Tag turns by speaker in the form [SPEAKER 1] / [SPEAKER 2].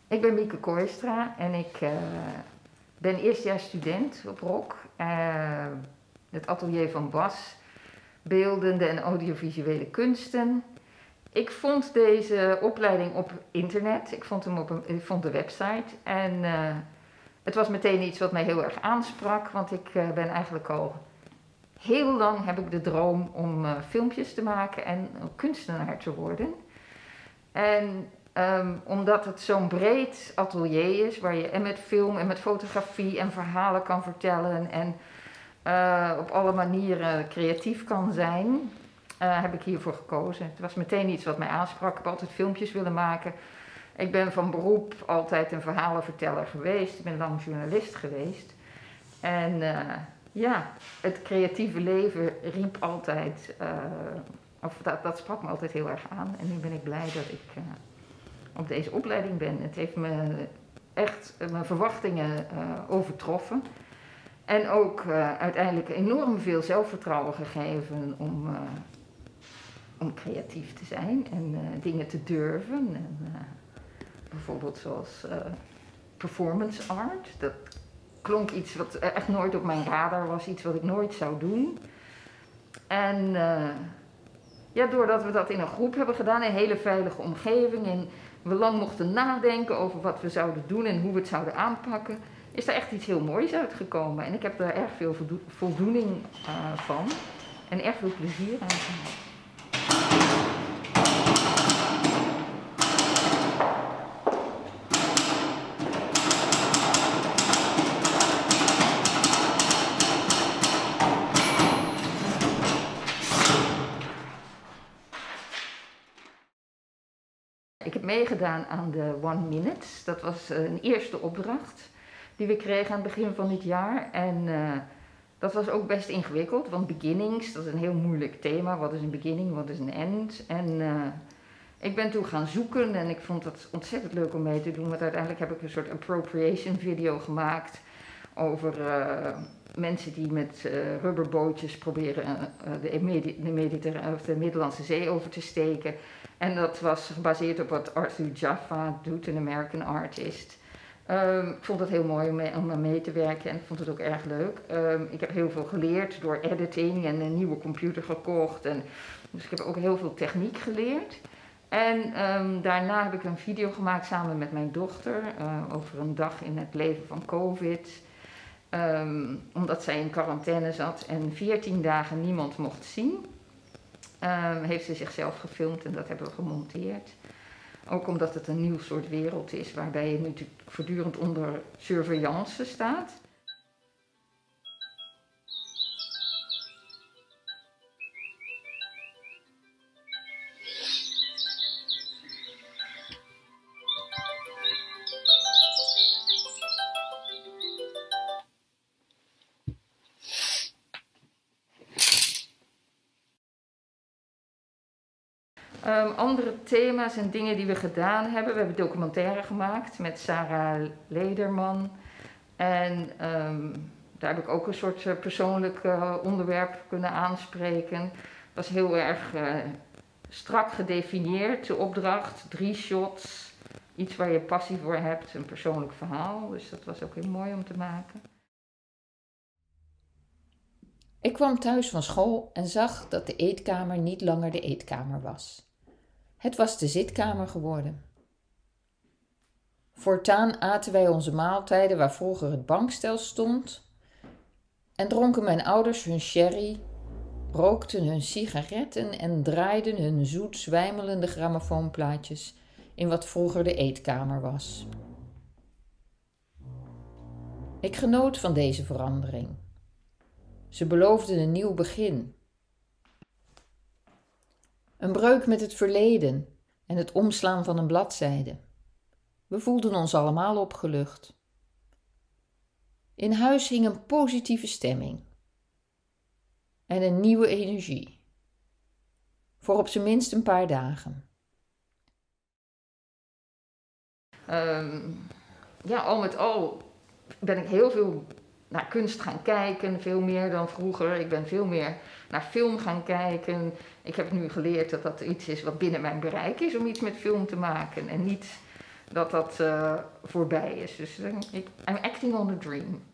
[SPEAKER 1] Ik ben Mieke Kooistra en ik ben eerstejaars student op ROC. Het atelier van Bas, beeldende en audiovisuele kunsten. Ik vond deze opleiding op internet, ik vond de website en het was meteen iets wat mij heel erg aansprak, want ik ben eigenlijk al heel lang heb ik de droom om filmpjes te maken en kunstenaar te worden. En omdat het zo'n breed atelier is, waar je en met film en met fotografie en verhalen kan vertellen en op alle manieren creatief kan zijn, heb ik hiervoor gekozen. Het was meteen iets wat mij aansprak. Ik heb altijd filmpjes willen maken. Ik ben van beroep altijd een verhalenverteller geweest. Ik ben lang journalist geweest. En ja, het creatieve leven riep altijd, dat sprak me altijd heel erg aan. En nu ben ik blij dat ik op deze opleiding ben. Het heeft me echt mijn verwachtingen overtroffen. En ook uiteindelijk enorm veel zelfvertrouwen gegeven om creatief te zijn en dingen te durven. En, bijvoorbeeld zoals performance art. Dat klonk iets wat echt nooit op mijn radar was, iets wat ik nooit zou doen. En ja, doordat we dat in een groep hebben gedaan, een hele veilige omgeving, en we lang mochten nadenken over wat we zouden doen en hoe we het zouden aanpakken, is er echt iets heel moois uitgekomen. En ik heb daar erg veel voldoening van en erg veel plezier aan gehad. Ik heb meegedaan aan de 1 Minute. Dat was een eerste opdracht die we kregen aan het begin van dit jaar. En dat was ook best ingewikkeld, want beginnings, dat is een heel moeilijk thema. Wat is een beginning, wat is een end? En ik ben toen gaan zoeken en ik vond het ontzettend leuk om mee te doen. Want uiteindelijk heb ik een soort appropriation video gemaakt over mensen die met rubberbootjes proberen de Middellandse Zee over te steken. En dat was gebaseerd op wat Arthur Jaffa doet, een American artist. Ik vond het heel mooi om aan mee te werken en ik vond het ook erg leuk. Ik heb heel veel geleerd door editing en een nieuwe computer gekocht. Dus ik heb ook heel veel techniek geleerd. En daarna heb ik een video gemaakt samen met mijn dochter over een dag in het leven van COVID. Omdat zij in quarantaine zat en 14 dagen niemand mocht zien. Heeft ze zichzelf gefilmd en dat hebben we gemonteerd. Ook omdat het een nieuw soort wereld is waarbij je natuurlijk voortdurend onder surveillance staat. Andere thema's en dingen die we gedaan hebben. We hebben documentaire gemaakt met Sarah Lederman. En daar heb ik ook een soort persoonlijk onderwerp kunnen aanspreken. Het was heel erg strak gedefinieerd, de opdracht. 3 shots, iets waar je passie voor hebt, een persoonlijk verhaal. Dus dat was ook heel mooi om te maken.
[SPEAKER 2] Ik kwam thuis van school en zag dat de eetkamer niet langer de eetkamer was. Het was de zitkamer geworden. Voortaan aten wij onze maaltijden waar vroeger het bankstel stond en dronken mijn ouders hun sherry, rookten hun sigaretten en draaiden hun zoet zwijmelende grammofoonplaatjes in wat vroeger de eetkamer was. Ik genoot van deze verandering. Ze beloofden een nieuw begin. Een breuk met het verleden en het omslaan van een bladzijde. We voelden ons allemaal opgelucht. In huis hing een positieve stemming. En een nieuwe energie. Voor op zijn minst een paar dagen.
[SPEAKER 1] Ja, al met al ben ik heel veel naar kunst gaan kijken, veel meer dan vroeger. Ik ben veel meer naar film gaan kijken. Ik heb nu geleerd dat dat iets is wat binnen mijn bereik is om iets met film te maken. En niet dat voorbij is. Dus I'm acting on a dream.